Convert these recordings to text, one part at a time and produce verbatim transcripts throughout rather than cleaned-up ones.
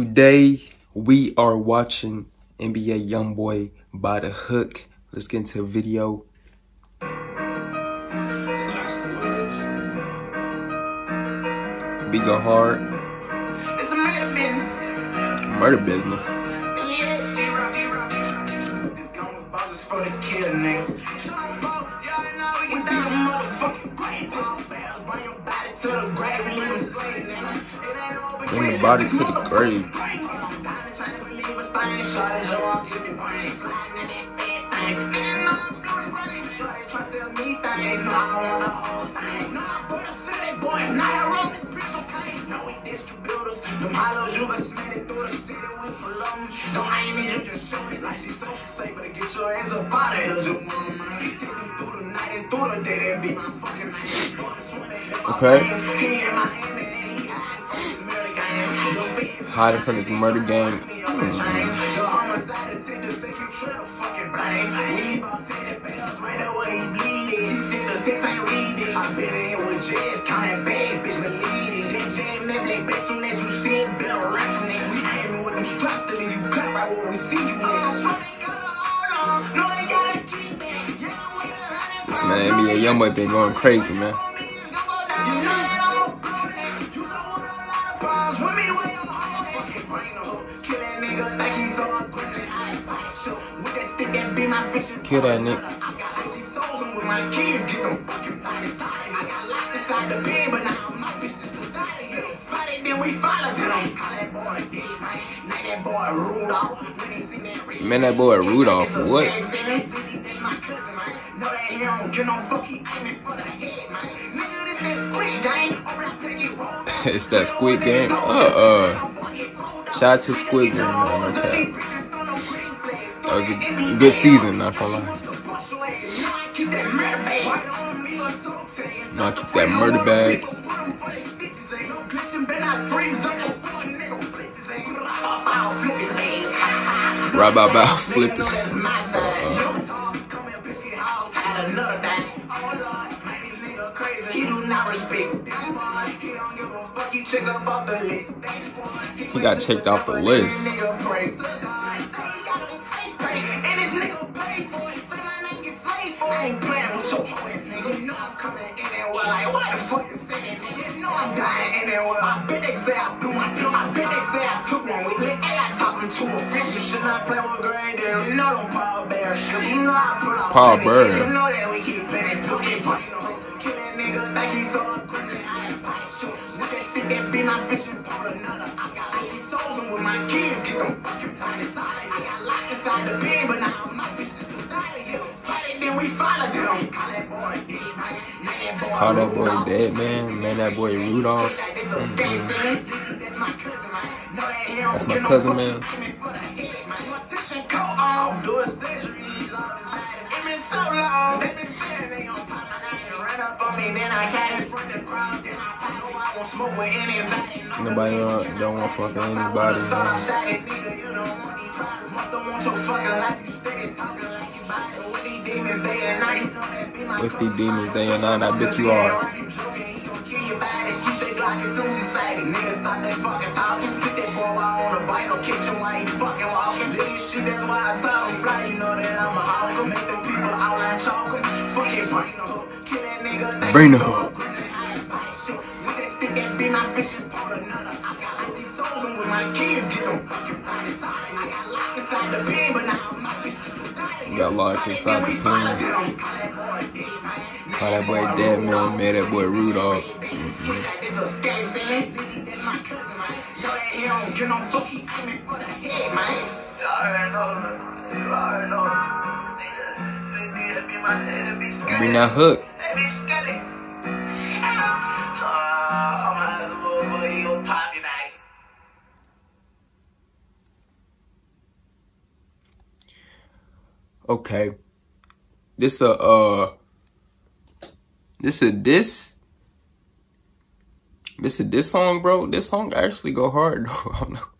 Today we are watching N B A YoungBoy by the hook. Let's get into the video. Be go hard. It's a murder business. Murder business. Yeah, this gun was bought just for the kill niggas. We do the motherfucking grave. Bring your body to the grave. We live in slave, nigga. Bring the body to the grave. Them hollows, you can smell it through the city with Malone. Don't aim it, you just show it like she's so safe. But to get your ass up out of here, you want man. Take them through the night and through the day, that be my fucking night. Okay. Hiding from this murder gang. Mm-hmm. I've been in here with Jazz, counting bad, bitch, believe it. That jam is that best soon as you see it, better rap from that. We aiming with them straps to leave you clap right where we see you. This man, N B A YoungBoy been going crazy, man. Kill that nigga. My kids get them fucking bodies. I got locked inside the pen, but now my bitch just moved out of here. Spotted, then we followed them. Call that boy dead, man. Now that boy Rudolph. When he seen that man, that boy Rudolph, what? That's my cousin, man. Know that he don't get no fuck, he aiming for the head, man. Nigga, this that squid gang. It's that squid gang? Uh-uh. Shout out to Squid Game, man. Okay. That was a good season, not gonna lie. No, I keep that murder bag. Right about about flip it. He got checked off the list. I ain't playing with your ass, nigga. You know I'm coming in there well, like, what the fuck you saying, nigga? You know I'm dying in there well. I bet they say I blew my pill. I bet they say I took one with me. And I top them to a fish. You should not play with grade deals. You know them Paul Bear shit. You know I put out Paul Bear. You know that we keep playing. Took it, but you know, kill that nigga. Think he's so aggressive. I ain't bite shit. With that stick that be my fishing pole another. I got icy souls and with my kids get them fucking bodies out. I got locked inside the pen, but now my bitch just moved out of here. Then we followed them. Call that boy dead, man. Call that boy dead, man. Man, that boy Rudolph. Mm-hmm. That's my cousin, man. Nobody don't, don't want to fuck with anybody, man. With these demons day and night, I bet you are. Bring the hook. Got locked inside the pen. Call that boy dead, man. Made that boy Rudolph. Mm-hmm. Bring that hook. Okay, this a uh, this a this, this a this song, bro. This song actually go hard, though. I don't know.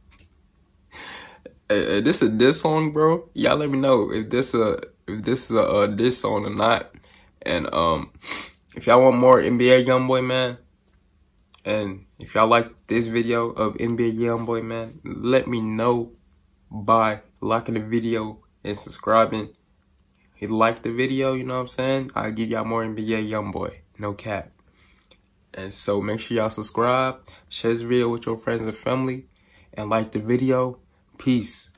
uh, this a this song, bro. Y'all let me know if this a if this is a uh, this song or not. And um, if y'all want more N B A YoungBoy, man, And if y'all like this video of N B A YoungBoy, man, let me know by liking the video and subscribing. If you like the video, you know what I'm saying? I'll give y'all more N B A YoungBoy. No cap. And so make sure y'all subscribe, share this video with your friends and family, and like the video. Peace.